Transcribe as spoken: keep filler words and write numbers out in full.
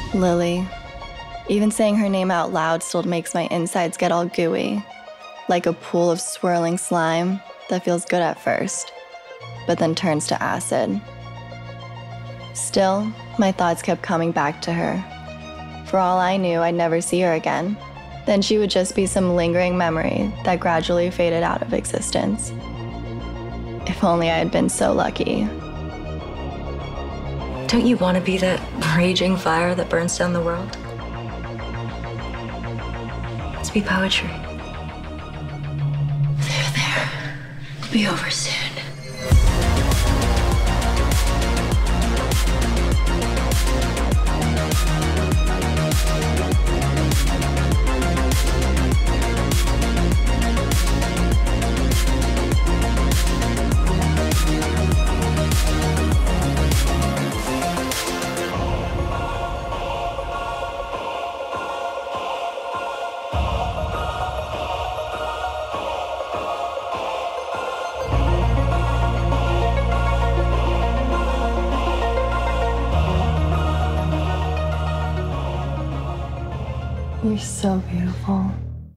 Lily. Even saying her name out loud still makes my insides get all gooey, like a pool of swirling slime that feels good at first, but then turns to acid. Still, my thoughts kept coming back to her. For all I knew, I'd never see her again. Then she would just be some lingering memory that gradually faded out of existence. If only I had been so lucky. Don't you want to be that raging fire that burns down the world? Let's be poetry. There, there. It'll be over soon. You're so beautiful.